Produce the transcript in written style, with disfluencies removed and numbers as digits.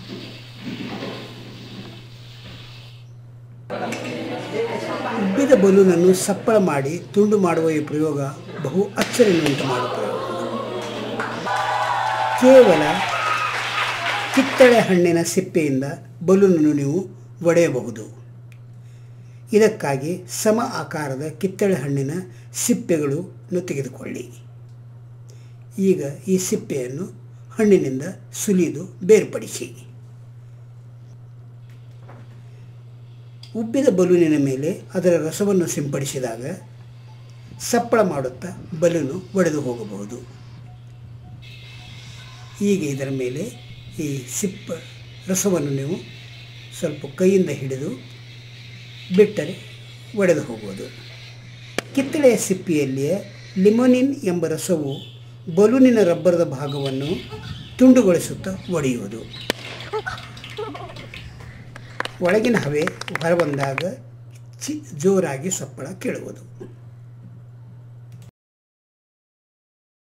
ಉಬ್ಬಿದ ಬಲೂನನ್ನು ಸಪ್ಪಳ ಮಾಡಿ ತುಂಡು ಮಾಡುವ ಈ ಪ್ರಯೋಗ ಬಹು ಅಚ್ಚರಿಯನ್ನುಂಟು ಮಾಡುತ್ತದೆ. ಕೇವಲ ಕಿತ್ತಳೆ ಹಣ್ಣಿನ ಸಿಪ್ಪೆಯಿಂದ ಬಲೂನನ್ನು ನೀವು ಒಡೆಯಬಹುದು. ಇದಕ್ಕಾಗಿ ಸಮ ಆಕಾರದ ಕಿತ್ತಳೆ ಹಣ್ಣಿನ ಸಿಪ್ಪೆಗಳನ್ನು ತೆಗೆದುಕೊಳ್ಳಿ. ಈಗ ಈ ಸಿಪ್ಪೆಯನ್ನು ಹಣ್ಣಿನಿಂದ ಸುಲಿದು ಬೇರ್ಪಡಿಸಿ. ಉಬ್ಬಿದ ಬಲೂನಿನ ಮೇಲೆ ಅದರ ರಸವನ್ನು ಸಿಂಪಡಿಸಿದಾಗ ಸಪ್ಪಳ ಮಾಡುತ್ತಾ ಬಲೂನು ಒಡೆದು ಹೋಗಬಹುದು. ಈಗ ಇದರ ಮೇಲೆ ಈ ರಸವನ್ನು ನೀವು ಸ್ವಲ್ಪ ಕೈಯಿಂದ ಹಿಡಿದು ಬಿಟ್ಟರೆ ಒಡೆದು ಹೋಗುವುದು. ಕಿತ್ತಳೆಯ ಸಿಪ್ಪೆಯಲ್ಲಿಯೇ ಲಿಮೋನಿನ್ ಎಂಬ ರಸವು ಬಲೂನಿನ ರಬ್ಬರದ ಭಾಗವನ್ನು ತುಂಡುಗೊಳಿಸುತ್ತಾ ಒಡೆಯುವುದು. ಒಳಗಿನ ಹವೆ ಹೊರಬಂದಾಗ ಜೋರಾಗಿ ಸಪ್ಪಳ ಕೇಳುವುದು.